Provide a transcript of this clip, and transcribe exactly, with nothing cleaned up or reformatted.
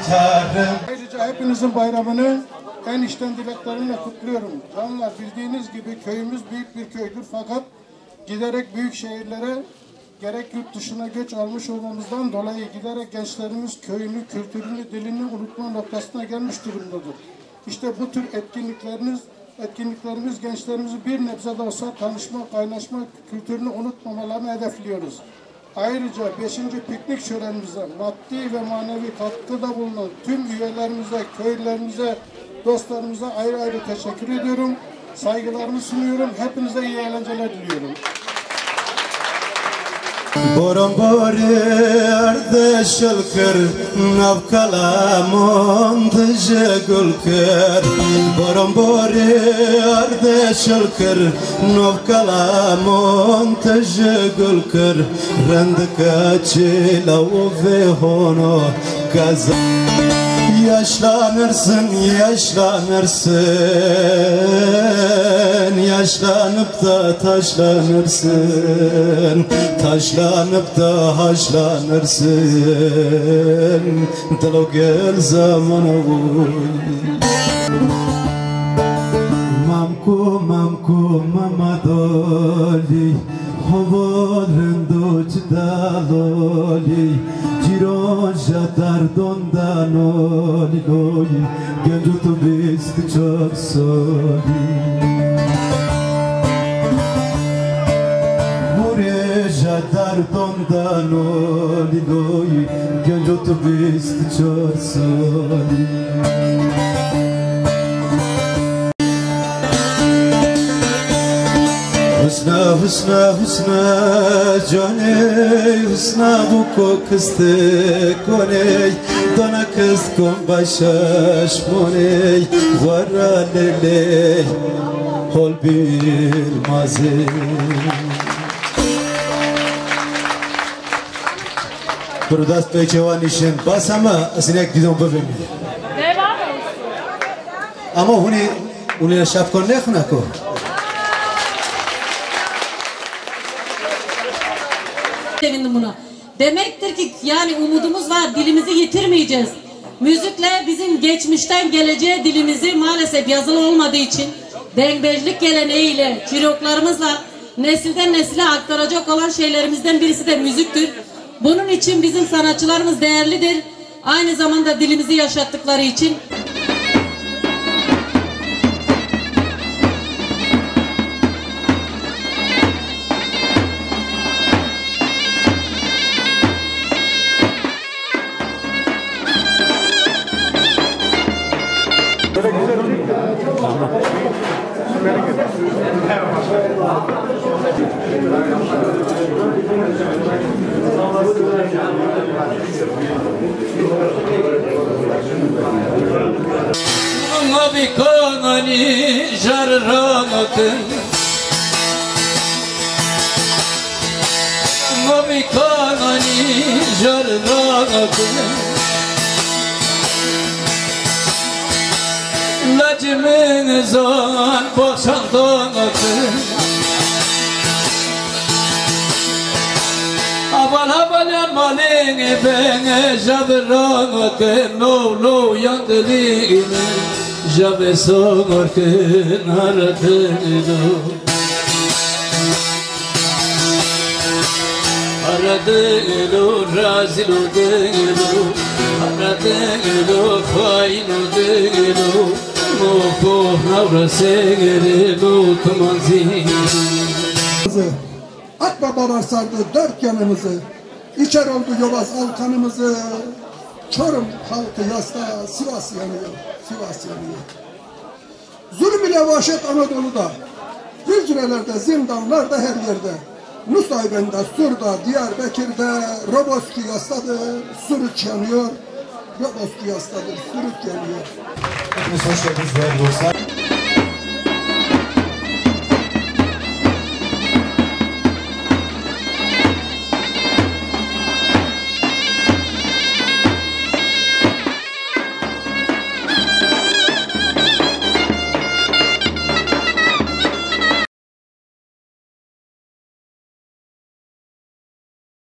atarım. Ayrıca hepinizin bayramını en içten dileklerimle kutluyorum. Canlar, bildiğiniz gibi köyümüz büyük bir köydür fakat giderek büyük şehirlere gerek yurt dışına göç almış olmamızdan dolayı giderek gençlerimiz köyünü, kültürünü, dilini unutma noktasına gelmiş durumdadır. İşte bu tür etkinlikleriniz, etkinliklerimiz gençlerimizi bir nebze de olsa tanışma, kaynaşma kültürünü unutmamalarını hedefliyoruz. Ayrıca beşinci piknik şölenimize maddi ve manevi katkıda bulunan tüm üyelerimize, köylülerimize, dostlarımıza ayrı ayrı teşekkür ediyorum. Saygılarımı sunuyorum. Hepinize iyi eğlenceler diliyorum. Boron bori ardeşel kır navkalamon dıjı gül kır Boron bori ardeşel kır navkalamon dıjı gül kır Randka çila ve hono kaza Yaşlanırsın, yaşlanırsın Yaşlanıp da taşlanırsın Taşlanıp da haşlanırsın Dalo gel zamana uy Mamku, mamku, mamadoli Hovorendo çdaloli Ciroja dardondan oli loli Genco tu bisti çok soli Mureja dardondan oli loli Genco tu bisti çok soli Husna, husna, husna, caney, husna bu kokıstı koney, dona kız kon başaş money, vara leley, hol bir mazi. Burada peyçevan işin bas ama sinek didon bövüm. Ama huni, huni şapkon ne khnako? Sevindim buna. Demektir ki yani umudumuz var, dilimizi yitirmeyeceğiz. Müzikle bizim geçmişten geleceğe dilimizi maalesef yazılı olmadığı için dengbejlik geleneğiyle, çiroklarımızla nesilden nesile aktaracak olan şeylerimizden birisi de müziktir. Bunun için bizim sanatçılarımız değerlidir. Aynı zamanda dilimizi yaşattıkları için. Abi kanani jarranatın Abi kanani jarranatın Lacimin zan boşandanatın Aval aval yamalin bene jarranatın No no yandılini Jabe sonor kınaradığını Aradığını, raziludığını Aradığını, fainudığını Mukuh navrasegeri utmanzini Ak babalar sardı dört yanımızı İçer oldu Yobaz Alkanımızı Çorum halkı yasta Sivas yanıyor, Sivas yanıyor. Zulüm ile vahşet Anadolu'da, hücrelerde, zindanlarda, her yerde. Nusaybin'de, Sur'da, Diyarbakır'da, Roboski yastadır, Suruç yanıyor. Roboski yastadır, Suruç yanıyor. Hepiniz hoş geldiniz değerli dostlar.